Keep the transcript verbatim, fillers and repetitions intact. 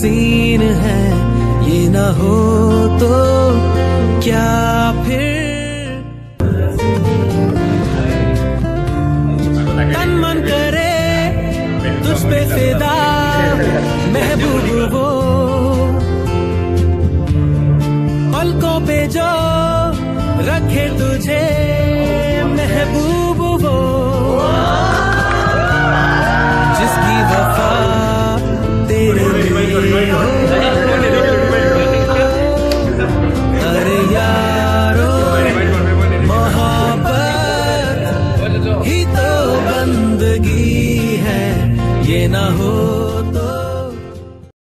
हसीन है, ये ना हो तो क्या फिर तन मन करे तुझ पे फिदा महबूब वो, पलकों पे जो रखे तुझे महबूब